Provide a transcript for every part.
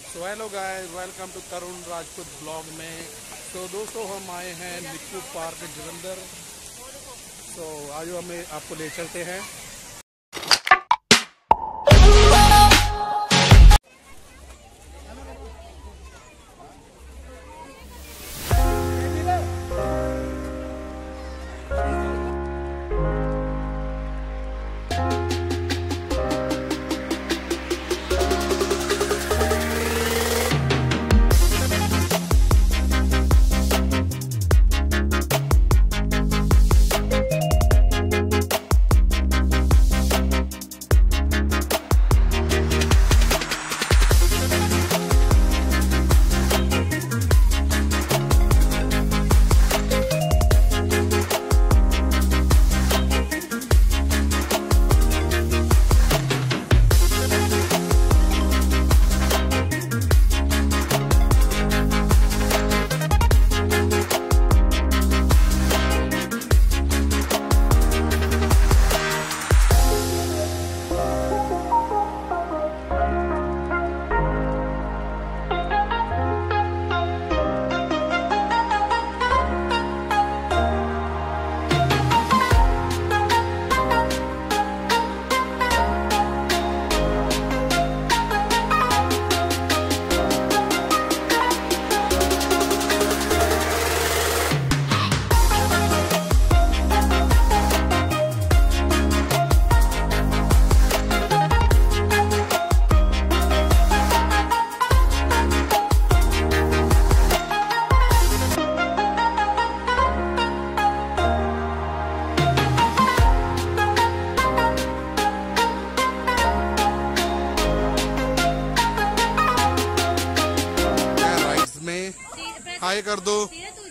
So hello guys, welcome to Tarun Rajput blog में। तो दोस्तों, हम आए हैं निक्कू पार्क जलंधर। तो आज हमें आपको ले चलते हैं। हाय कर दो।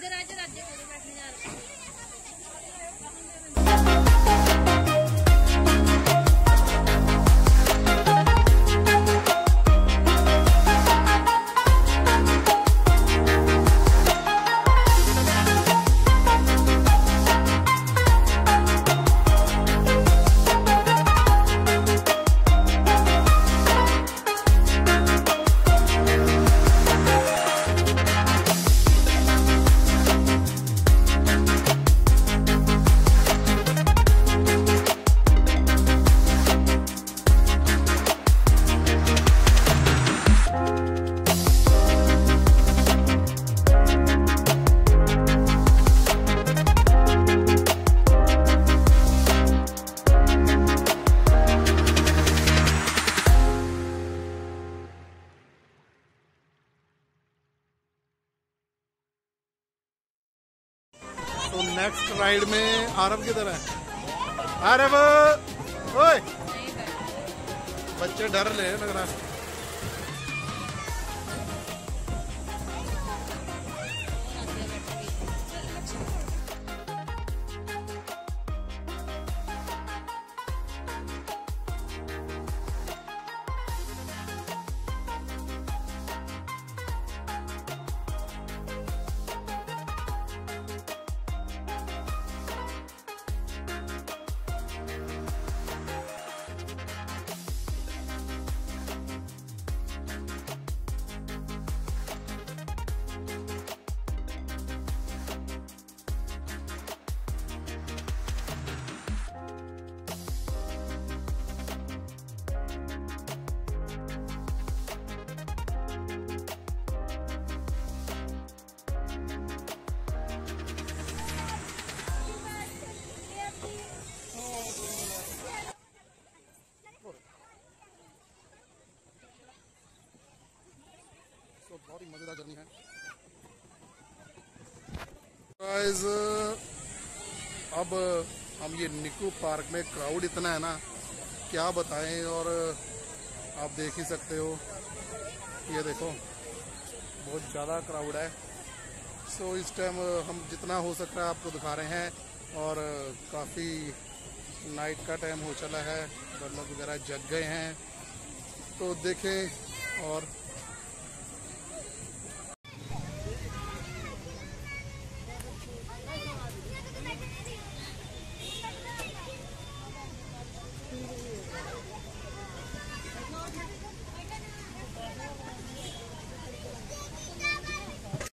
तो नेक्स्ट राइड में आरव किधर है? आरव, ओए बच्चे डर ले लग रहा है। बहुत ही मजेदार जर्नी है गाइस। अब हम ये निक्कू पार्क में क्राउड इतना है ना, क्या बताएं। और आप देख ही सकते हो, ये देखो बहुत ज़्यादा क्राउड है। सो इस टाइम हम जितना हो सकता है आपको दिखा रहे हैं। और काफ़ी नाइट का टाइम हो चला है, बल्ब वगैरह जग गए हैं। तो देखें और